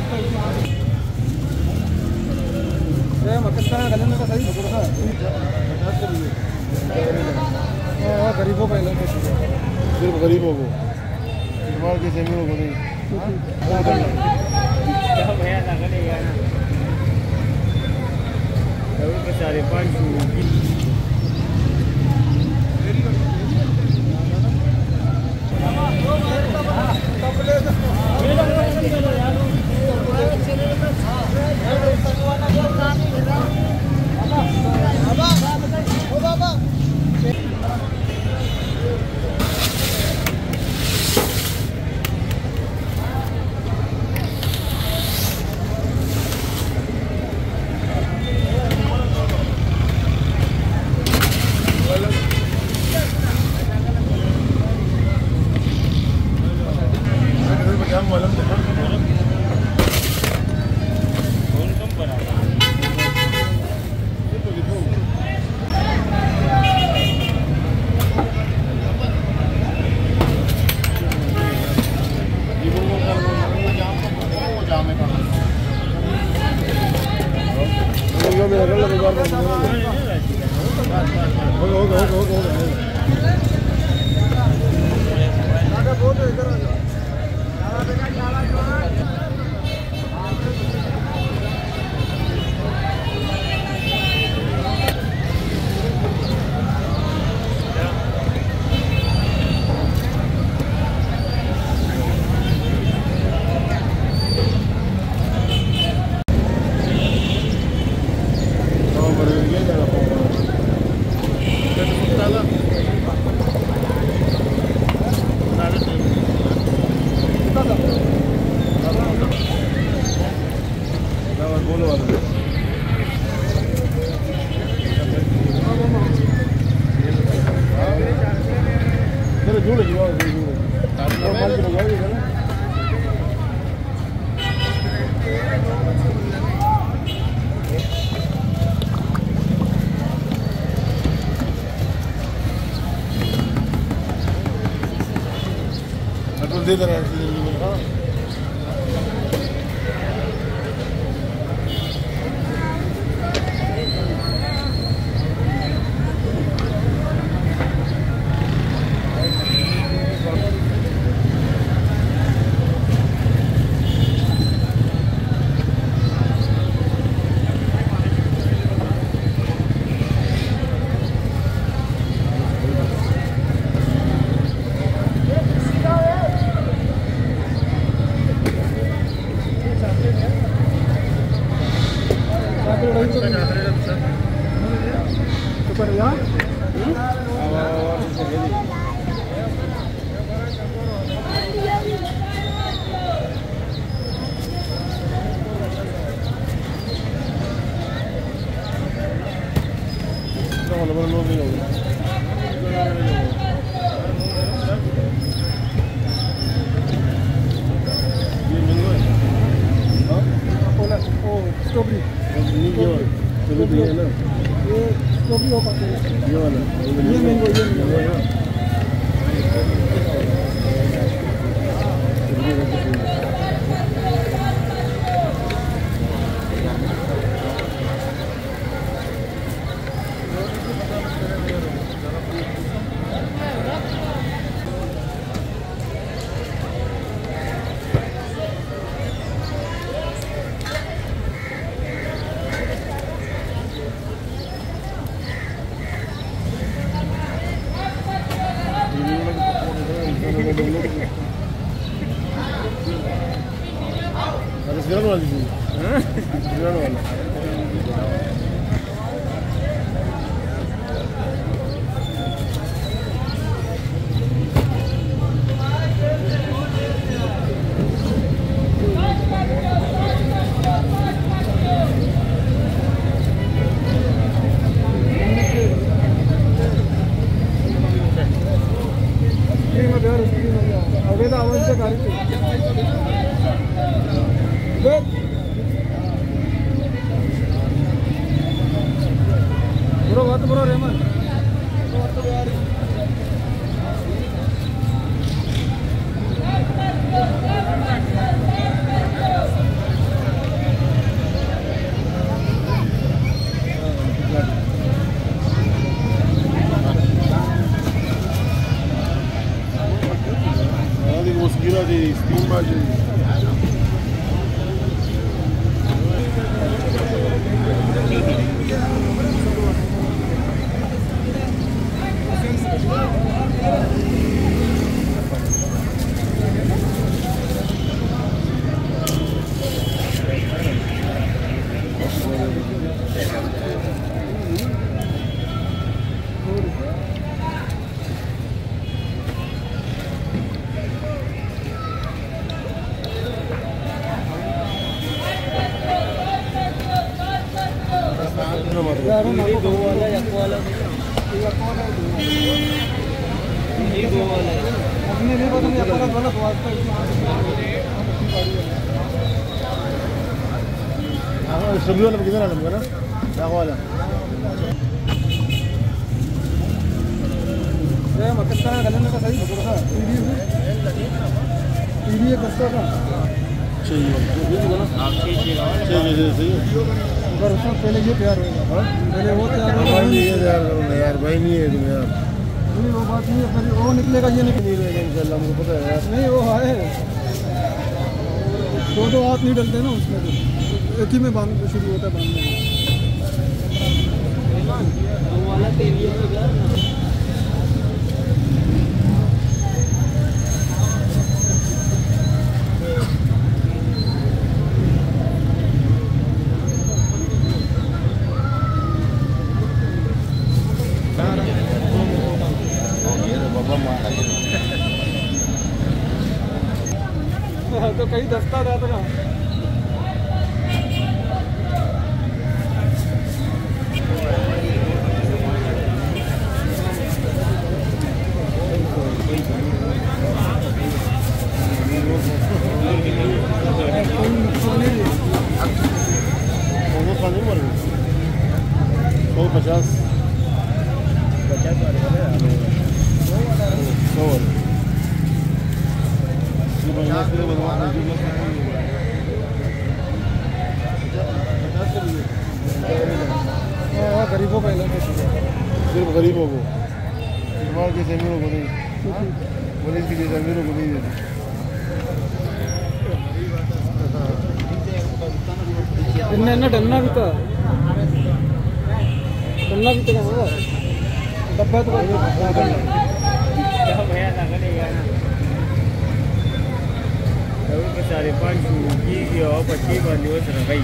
गरीबों का इलाज सिर्फ गरीबों को बीमार के सेमियों को नहीं। सारे पाँच दे दे रहा है। चाहिए, 3 बार चाहिए। दो वाला एक वाला ये दो वाला अपने नहीं पता नहीं अपना वाला वास्ता सभी वाला कितना नंबर है ना वाला ये मतलब का गले का सही थोड़ा सा टीवी है कस्टा का चाहिए आप चाहिए सही अगर उसमें पहले ये तैयार होगा पहले वो तैयार होगा भाई ये तैयार करो ना यार, भाई नहीं है तुम यार, नहीं वो बात नहीं है, फिर वो निकलेगा ये नहीं रहेगा इंशाल्लाह, मुझे पता है यार। नहीं वो है दो हाथ नहीं डलते ना उसमें, तो एक ही में बांध शुरू होता है बांधने वाला तेल तो कहीं दस्ता रहता ना गरीबों का इलाज है, सिर्फ गरीबों को, बीमार के अमीरों को नहीं, मरीज के जैसे अमीरों को नहीं देते। इन्ना डलना भी था डब्बा तो सारे 5 की और 25 वाली हो रही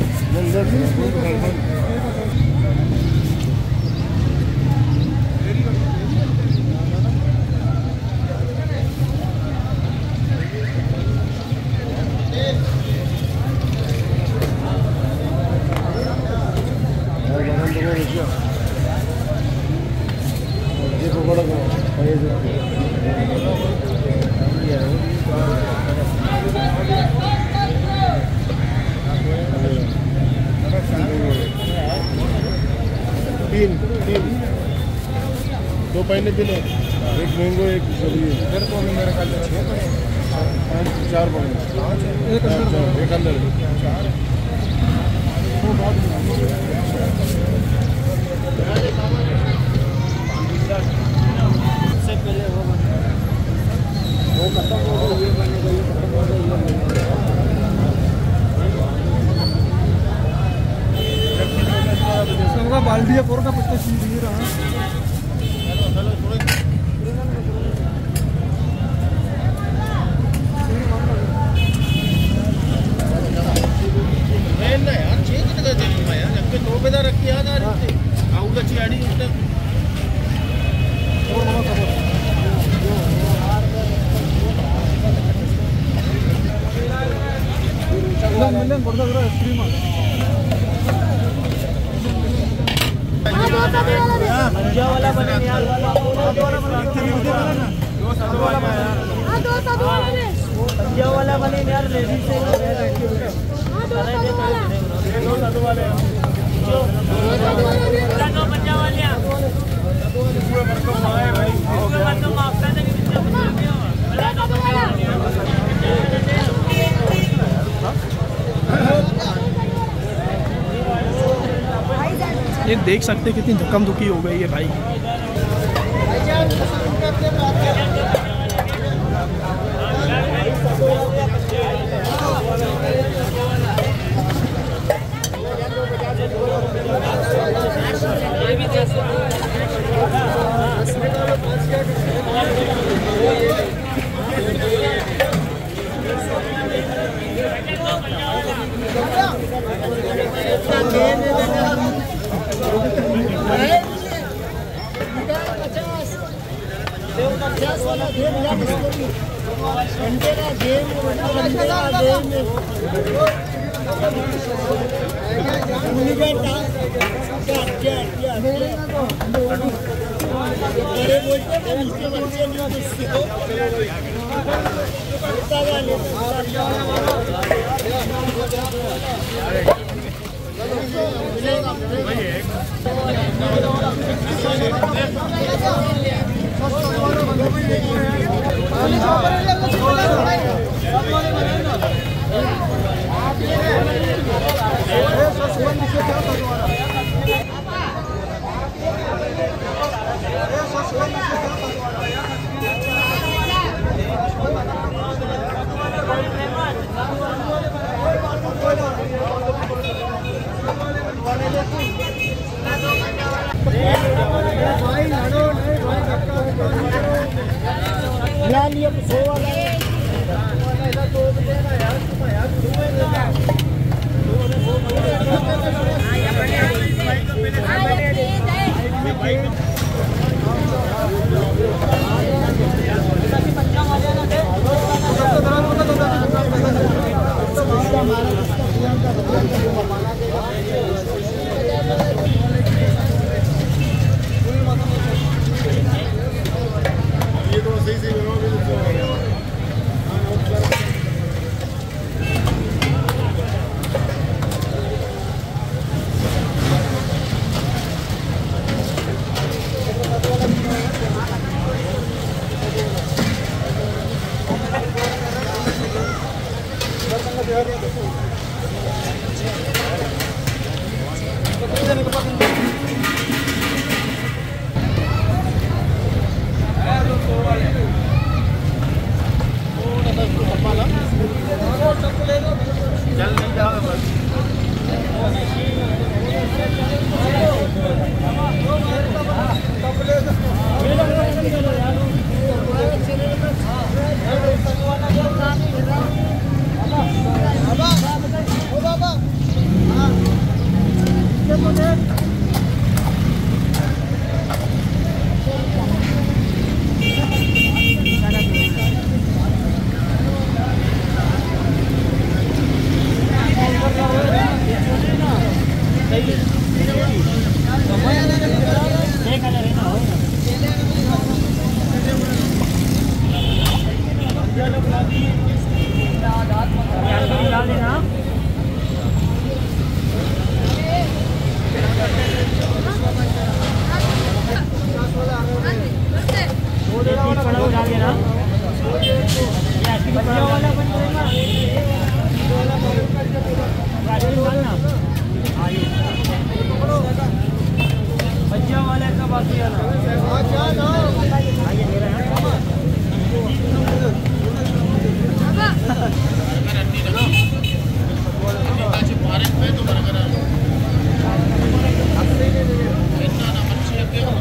तीन 2 पाइने भी एक मैंगो एक फिर तो मेरे ख्याल से 4 पाइने एक अंदर से पहले वो खत्म हो गया, ये बनेगा, ये खत्म हो गया, ये बाल्टिया पोर का पत्ता चीज नहीं रहा यार 6 कितने दे दूंगा यार, जबकि 2 बेदा रखी याद आ रही थी आऊगा चियाड़ी उसने मिलन बढ़ता जरा आइसक्रीम पंजा वाला बने यार, पंजा वाला बने यार, लेडीज से ये देख सकते कितनी धक्कम धुक्की हो गई है भाई। Gracias.